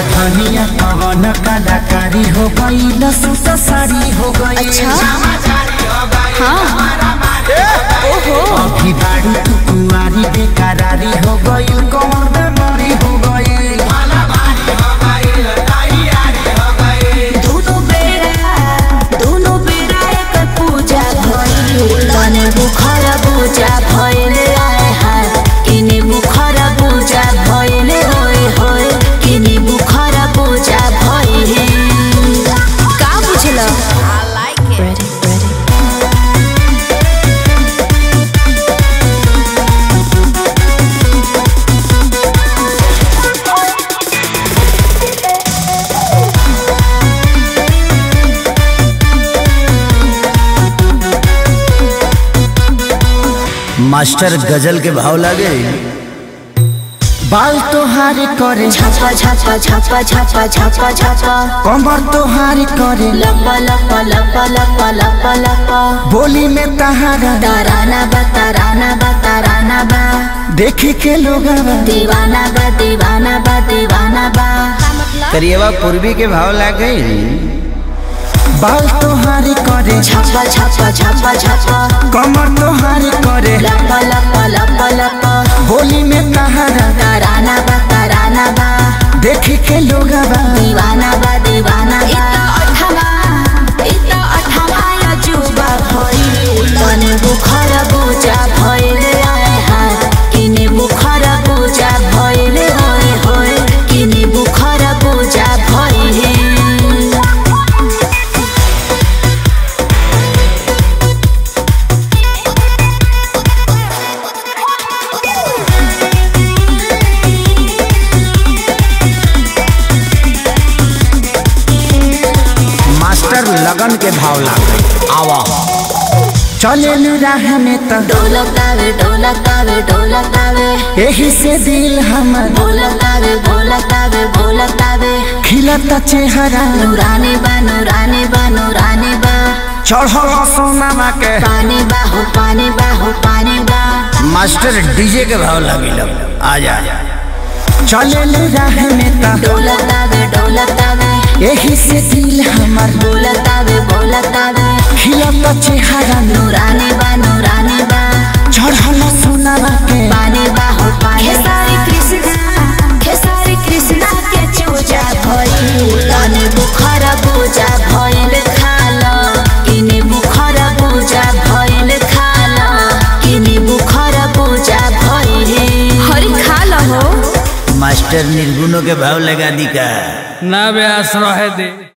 धनिया पवन कलाकारी हो गई लसूस साड़ी हो गई। अच्छा हाँ ओहो अभी बाड़ी तू कुंवारी बेकरारी हो गई कौन बेमारी हो गई। दोनों बेरा एक पूजा भइल तने बुखार पूजा भइल आए हाय किने बुखार पूजा भइल होय होय किने बुखार पूजा भइल का बुझला। I like it. मास्टर गजल के भाव लागे बाल तोहार करे छापा छापा छापा छापा छापा छापा कमर तोहार करे लपा लपा लपा लपा लपा लपा बोली में तहारा ताराना बा ताराना बा ताराना बा देखी के लोग दीवाना बा दीवाना बा दीवाना बा। करिएवा पूर्वी के भाव लागे बाल तोहार करे छापा छापा छापा छापा कमर तोहार करे लपा लपा लपा लपा बोली में तहारा ताराना बा देखी के लोग दीवाना बा दीवाना बा। इतना अठमा अजूबा भइल तने बुखार पूजा भइल आए हाय किने बुखार पूजा भइल होय होय किने बुखार पूजा भइल। लगन के भाव लागे आवा चले राह में तो ढोलकावे ढोलकावे ढोलकावे यही से दिल हमर भोलकावे भोलकावे भोलकावे खिलता चेहरा नूरानी बा नूरानी बा नूरानी बा चढ़ल सोनामा के पानी बा हो पानी बा हो पानी बा। मास्टर डीजे के भाव लगी आजा चले राह में तो ढोलकावे ढोलकावे यही से दिल हमर भोलकावे भोलकावे खिलता चेहरा नूरानी बा चढ़ल सोनामा के पानी बा हो पानी। खेसारी कृष्णा के चूजा भइल तने बुखार पूजा भइल खाला किने बुखार पूजा भइल खाला किने बुखार पूजा भइल हरि खाला हो। मास्टर निर्गुणों के भाव लगा दी का ना बे आश्रय दे।